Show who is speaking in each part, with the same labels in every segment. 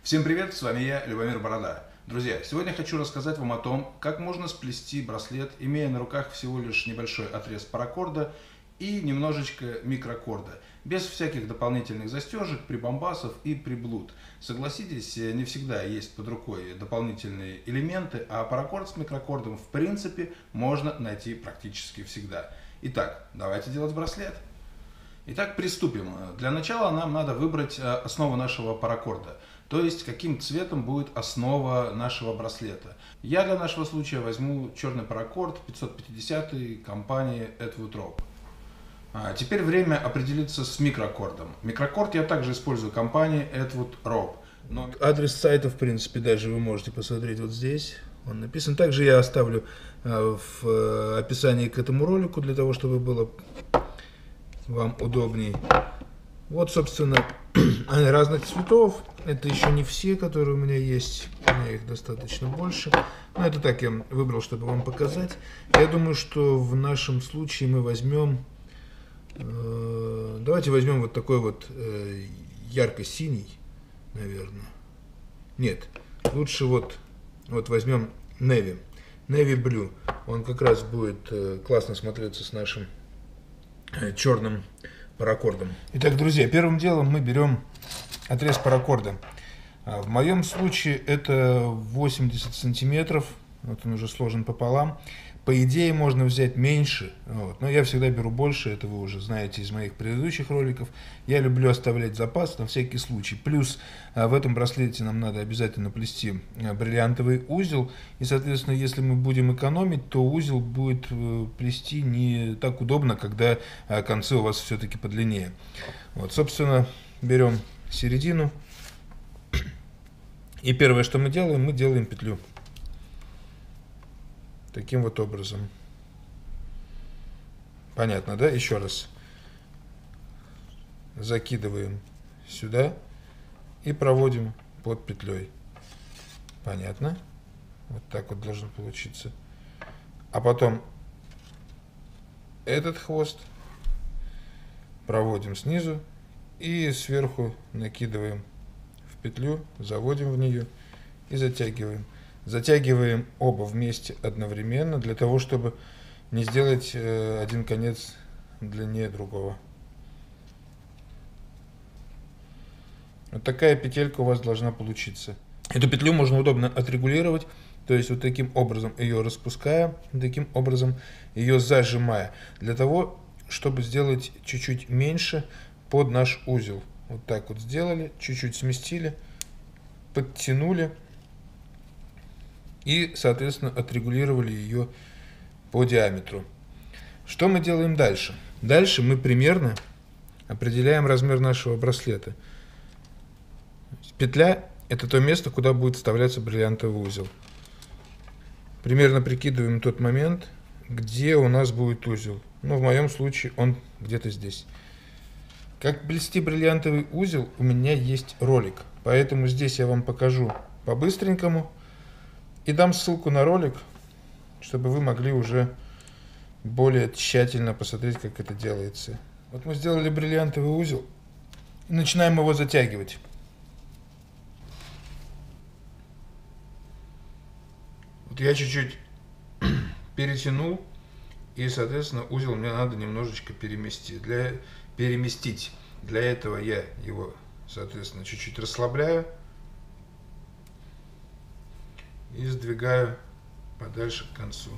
Speaker 1: Всем привет, с вами я, Любомир Борода. Друзья, сегодня хочу рассказать вам о том, как можно сплести браслет, имея на руках всего лишь небольшой отрез паракорда и немножечко микрокорда, без всяких дополнительных застежек, прибамбасов и приблуд. Согласитесь, не всегда есть под рукой дополнительные элементы, а паракорд с микрокордом в принципе можно найти практически всегда. Итак, давайте делать браслет. Итак, приступим. Для начала нам надо выбрать основу нашего паракорда, то есть каким цветом будет основа нашего браслета. Я для нашего случая возьму черный паракорд 550 компании Edward Rope. Теперь время определиться с микрокордом. Микрокорд я также использую компании Edward Rope. Но... Адрес сайта, в принципе, даже вы можете посмотреть вот здесь. Он написан. Также я оставлю в описании к этому ролику, для того, чтобы было вам удобней. Вот, собственно, они разных цветов. Это еще не все, которые у меня есть. У меня их достаточно больше. Но это так я выбрал, чтобы вам показать. Я думаю, что в нашем случае мы возьмем... Давайте возьмем вот такой вот ярко-синий, наверное. Нет, лучше вот возьмем Navy Blue. Он как раз будет классно смотреться с нашим черным паракордом. Итак, друзья, первым делом мы берем отрез паракорда. В моем случае это 80 сантиметров. Вот он уже сложен пополам. По идее можно взять меньше, но я всегда беру больше, это вы уже знаете из моих предыдущих роликов. Я люблю оставлять запас на всякий случай. Плюс в этом браслете нам надо обязательно плести бриллиантовый узел. И, соответственно, если мы будем экономить, то узел будет плести не так удобно, когда концы у вас все-таки подлиннее. Вот, собственно, берем середину. И первое, что мы делаем петлю. Таким вот образом. Понятно, да? Еще раз. Закидываем сюда и проводим под петлей. Понятно? Вот так вот должно получиться. А потом этот хвост проводим снизу и сверху накидываем в петлю, заводим в нее и затягиваем. Затягиваем оба вместе одновременно, для того, чтобы не сделать один конец длиннее другого. Вот такая петелька у вас должна получиться. Эту петлю можно удобно отрегулировать, то есть вот таким образом ее распуская, таким образом ее зажимая, для того, чтобы сделать чуть-чуть меньше под наш узел. Вот так вот сделали, чуть-чуть сместили, подтянули. И, соответственно, отрегулировали ее по диаметру. Что мы делаем дальше? Дальше мы примерно определяем размер нашего браслета. Петля – это то место, куда будет вставляться бриллиантовый узел. Примерно прикидываем тот момент, где у нас будет узел. Ну, в моем случае он где-то здесь. Как плести бриллиантовый узел, у меня есть ролик. Поэтому здесь я вам покажу по-быстренькому. И дам ссылку на ролик, чтобы вы могли уже более тщательно посмотреть, как это делается. Вот мы сделали бриллиантовый узел и начинаем его затягивать. Вот я чуть-чуть перетянул, и, соответственно, узел мне надо немножечко переместить. Для этого я его, соответственно, чуть-чуть расслабляю и сдвигаю подальше к концу.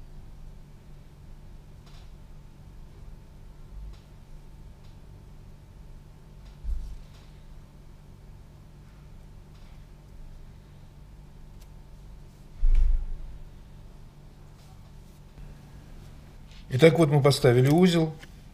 Speaker 1: Итак, вот мы поставили узел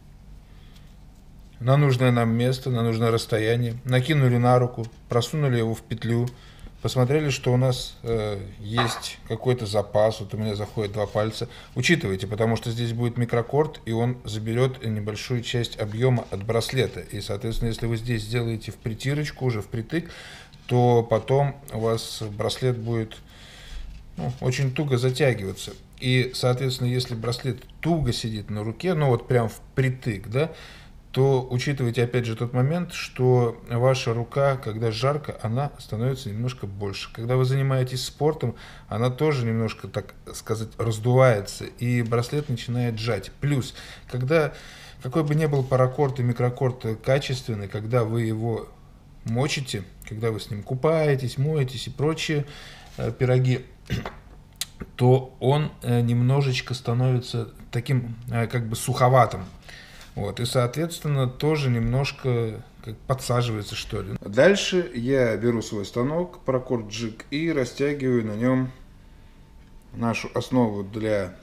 Speaker 1: на нужное нам место, на нужное расстояние, накинули на руку, просунули его в петлю. Посмотрели, что у нас есть какой-то запас. Вот у меня заходит 2 пальца. Учитывайте, потому что здесь будет микрокорд, и он заберет небольшую часть объема от браслета. И, соответственно, если вы здесь сделаете в притирочку, уже впритык, то потом у вас браслет будет очень туго затягиваться. И, соответственно, если браслет туго сидит на руке, ну вот прям впритык, да,
Speaker 2: то учитывайте опять же тот момент, что ваша рука, когда жарко, она становится немножко больше. Когда вы занимаетесь спортом, она тоже немножко, так сказать, раздувается, и браслет начинает сжать. Плюс, когда какой бы ни был паракорд и микрокорд качественный, когда вы его мочите, когда вы с ним купаетесь, моетесь и прочие пироги, то он немножечко становится таким как бы суховатым. Вот, и, соответственно, тоже немножко как подсаживается, что ли. Дальше я беру свой станок, паракорд Jig, и растягиваю на нем нашу основу для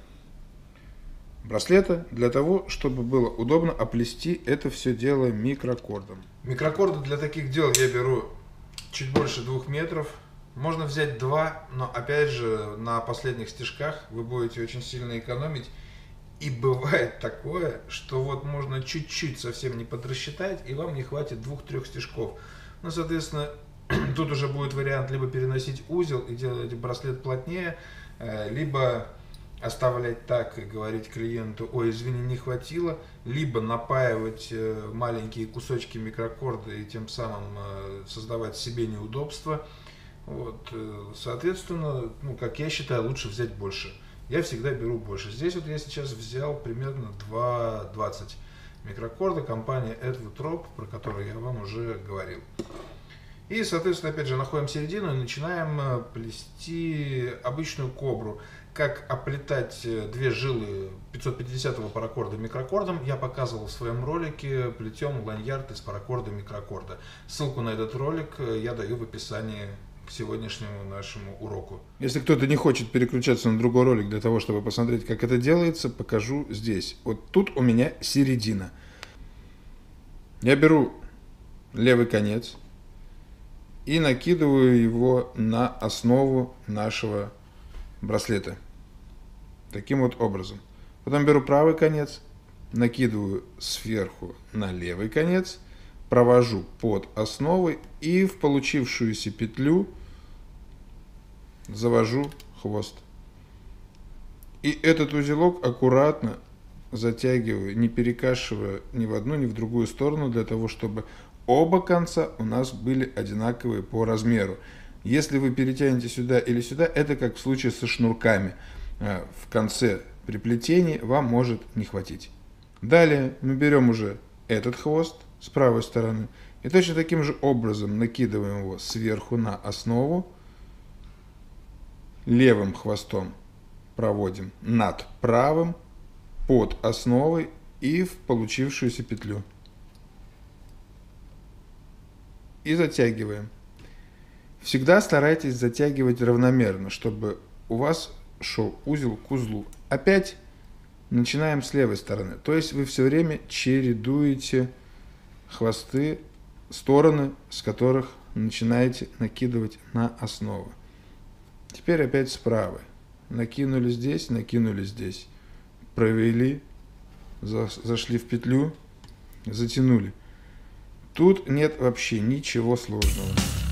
Speaker 2: браслета, для того, чтобы было удобно оплести это все дело микрокордом. Микрокорды для таких дел я беру чуть больше 2 метров. Можно взять 2, но опять же на последних стежках вы будете очень сильно экономить. И бывает такое, что вот можно чуть-чуть совсем не подрасчитать, и вам не хватит 2-3 стежков. Ну, соответственно, тут уже будет вариант либо переносить узел и делать браслет плотнее, либо оставлять так и говорить клиенту: ой, извини, не хватило, либо напаивать маленькие кусочки микрокорда и тем самым создавать себе неудобства. Вот, соответственно, ну, как я считаю, лучше взять больше. Я всегда беру больше. Здесь вот я сейчас взял примерно 2,20 микрокорда компании Edwood Rope, про которую я вам уже говорил. И, соответственно, опять же, находим середину и начинаем плести обычную кобру. Как оплетать 2 жилы 550-го паракорда микрокордом, я показывал в своем ролике «Плетем ланьярд из паракорда микрокорда». Ссылку на этот ролик я даю в описании к сегодняшнему нашему уроку. Если кто-то не хочет переключаться на другой ролик для того, чтобы посмотреть, как это делается, покажу здесь. Вот тут у меня середина. Я беру левый конец и накидываю его на основу нашего браслета. Таким вот образом. Потом беру правый конец, накидываю сверху на левый конец, провожу под основой и в получившуюся петлю завожу хвост. И этот узелок аккуратно затягиваю, не перекашивая ни в одну, ни в другую сторону, для того, чтобы оба конца у нас были одинаковые по размеру. Если вы перетянете сюда или сюда, это как в случае со шнурками. В конце при плетении вам может не хватить. Далее мы берем уже этот хвост с правой стороны и точно таким же образом накидываем его сверху на основу. Левым хвостом проводим над правым, под основой и в получившуюся петлю. И затягиваем. Всегда старайтесь затягивать равномерно, чтобы у вас шел узел к узлу. Опять начинаем с левой стороны. То есть вы все время чередуете хвосты, стороны, с которых начинаете накидывать на основу. Теперь опять с правой. Накинули здесь, провели, зашли в петлю, затянули. Тут нет вообще ничего сложного.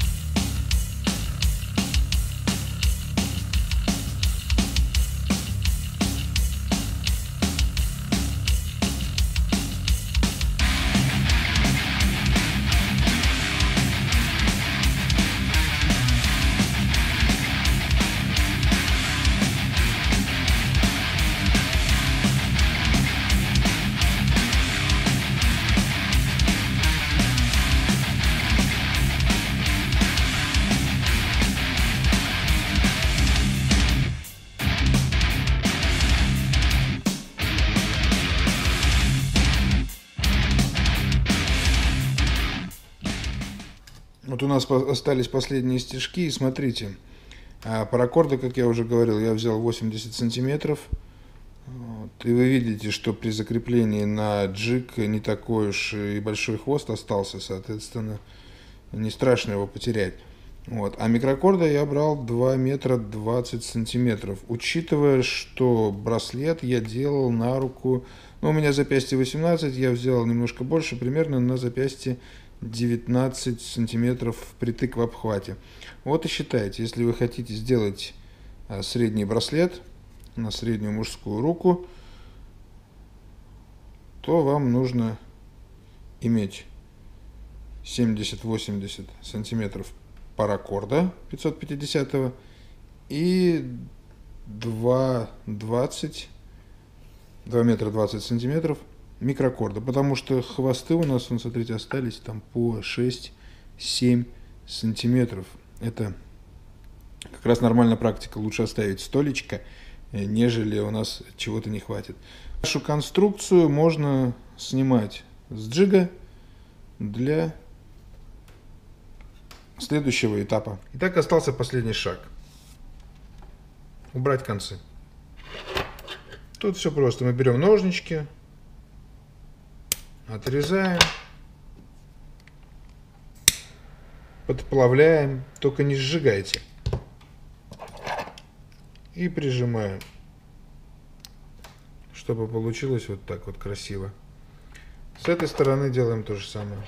Speaker 2: Вот у нас остались последние стежки, и смотрите, паракорда, как я уже говорил, я взял 80 сантиметров, вот, и вы видите, что при закреплении на джиг не такой уж и большой хвост остался, соответственно, не страшно его потерять. Вот. А микрокорда я брал 2 метра 20 сантиметров, учитывая, что браслет я делал на руку, ну, у меня запястье 18, я взял немножко больше, примерно на запястье 19 сантиметров впритык в обхвате. Вот и считайте, если вы хотите сделать средний браслет на среднюю мужскую руку, то вам нужно иметь 70-80 сантиметров паракорда 550 и 2 метра 20 сантиметров микрокорда, потому что хвосты у нас, смотрите, остались там по 6-7 сантиметров. Это как раз нормальная практика, лучше оставить столечко, нежели у нас чего-то не хватит. Нашу конструкцию можно снимать с джига для следующего этапа. Итак, остался последний шаг. Убрать концы. Тут все просто. Мы берем ножнички, отрезаем, подплавляем, только не сжигайте. И прижимаем, чтобы получилось вот так вот красиво. С этой стороны делаем то же самое.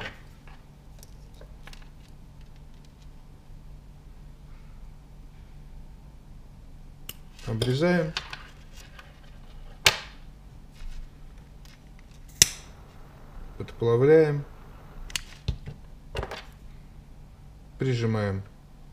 Speaker 2: Обрезаем. Подплавляем. Прижимаем.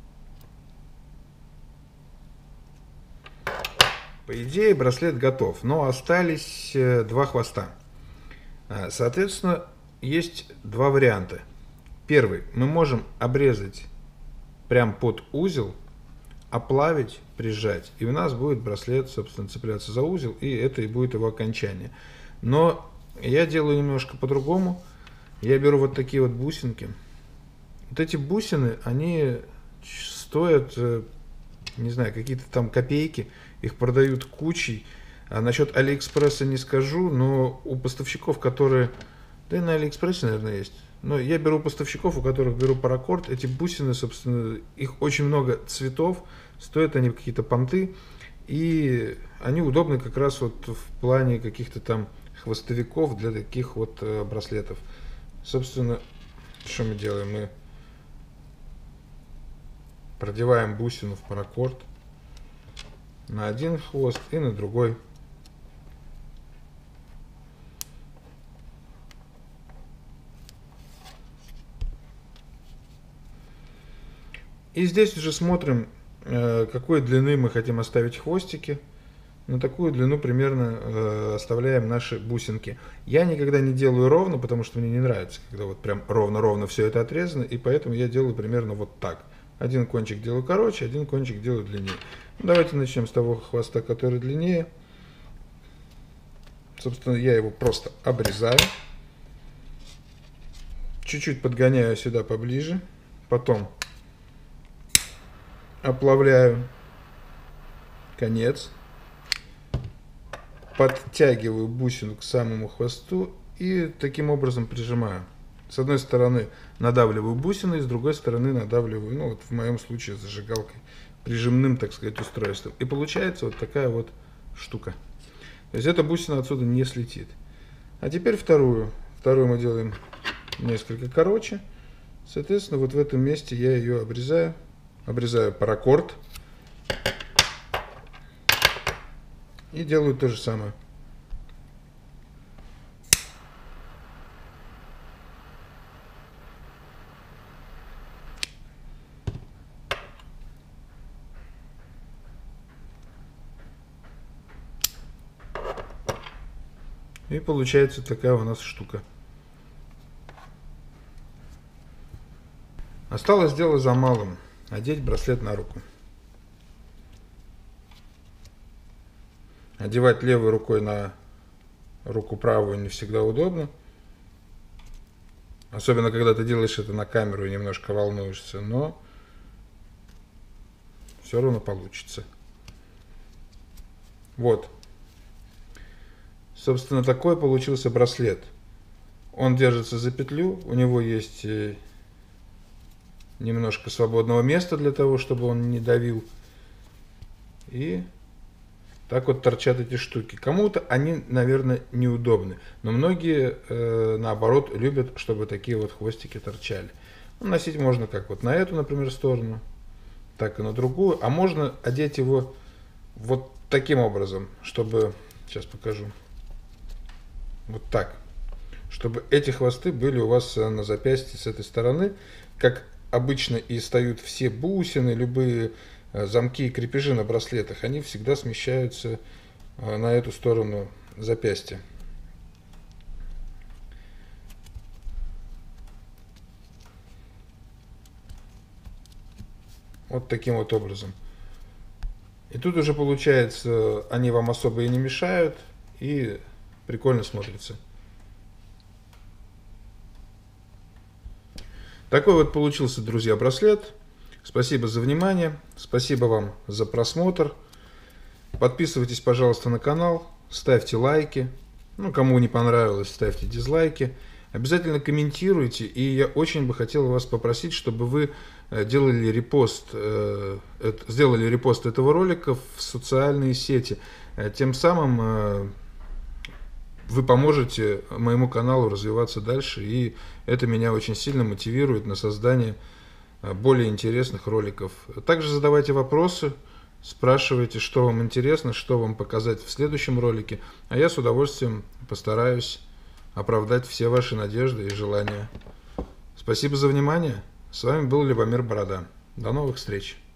Speaker 2: По идее, браслет готов, но остались два хвоста. Соответственно, есть два варианта. Первый. Мы можем обрезать прям под узел, оплавить, прижать, и у нас будет браслет, собственно, цепляться за узел, и это и будет его окончание. Но я делаю немножко по-другому. Я беру вот такие вот бусинки. Вот эти бусины, они стоят, не знаю, какие-то там копейки. Их продают кучей. А насчет Алиэкспресса не скажу, но у поставщиков, которые... Да и на Алиэкспрессе, наверное, есть. Но я беру поставщиков, у которых беру паракорд. Эти бусины, собственно, их очень много цветов. Стоят они какие-то понты. И они удобны как раз вот в плане каких-то там хвостовиков для таких вот браслетов. Собственно, что мы делаем? Мы продеваем бусину в паракорд на один хвост и на другой. И здесь уже смотрим, какой длины мы хотим оставить хвостики. На такую длину примерно оставляем наши бусинки. Я никогда не делаю ровно, потому что мне не нравится, когда вот прям ровно-ровно все это отрезано. И поэтому я делаю примерно вот так. Один кончик делаю короче, один кончик делаю длиннее. Давайте начнем с того хвоста, который длиннее. Собственно, я его просто обрезаю. Чуть-чуть подгоняю сюда поближе. Потом оплавляю конец. Подтягиваю бусину к самому хвосту и таким образом прижимаю. С одной стороны надавливаю бусиной, с другой стороны надавливаю, ну вот в моем случае зажигалкой, прижимным, так сказать, устройством. И получается вот такая вот штука. То есть эта бусина отсюда не слетит. А теперь вторую. Вторую мы делаем несколько короче. Соответственно, вот в этом месте я ее обрезаю. Обрезаю паракорд. И делаю то же самое. И получается такая у нас штука. Осталось дело за малым. Одеть браслет на руку. Одевать левой рукой на руку правую не всегда удобно. Особенно, когда ты делаешь это на камеру и немножко волнуешься. Но все равно получится. Вот. Собственно, такой получился браслет. Он держится за петлю. У него есть немножко свободного места для того, чтобы он не давил. И так вот торчат эти штуки. Кому-то они, наверное, неудобны. Но многие, наоборот, любят, чтобы такие вот хвостики торчали. Ну, носить можно как вот на эту, например, сторону, так и на другую. А можно одеть его вот таким образом, чтобы... Сейчас покажу. Вот так. чтобы эти хвосты были у вас на запястье с этой стороны, как обычно и стоят все бусины, любые замки и крепежи на браслетах, они всегда смещаются на эту сторону запястья. Вот таким вот образом. И тут уже получается, они вам особо и не мешают, и прикольно смотрится. Такой вот получился, друзья, браслет. Спасибо за внимание, спасибо вам за просмотр. Подписывайтесь, пожалуйста, на канал, ставьте лайки. Ну, кому не понравилось, ставьте дизлайки. Обязательно комментируйте, и я очень бы хотел вас попросить, чтобы вы сделали репост этого ролика в социальные сети. Тем самым вы поможете моему каналу развиваться дальше, и это меня очень сильно мотивирует на создание более интересных роликов. Также задавайте вопросы, спрашивайте, что вам интересно, что вам показать в следующем ролике, а я с удовольствием постараюсь оправдать все ваши надежды и желания. Спасибо за внимание. С вами был Любомир Борода. До новых встреч.